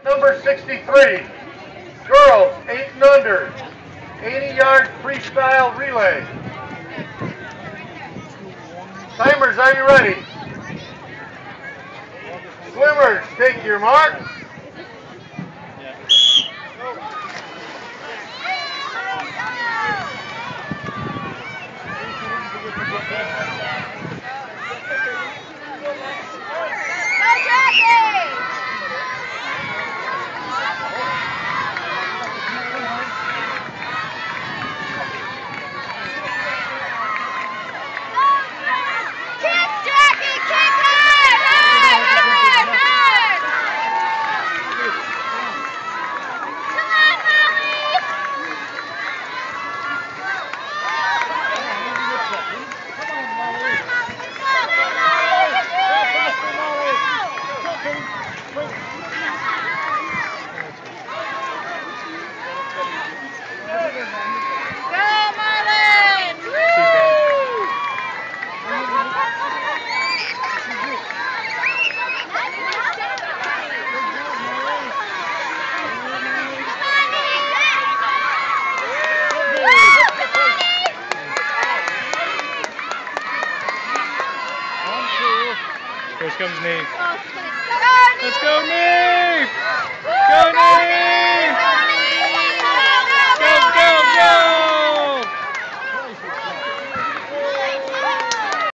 Number 63, girls 8 and under, 80-yard freestyle relay. Timers, are you ready? Swimmers, take your marks. First comes Nate. Let's go, Nate!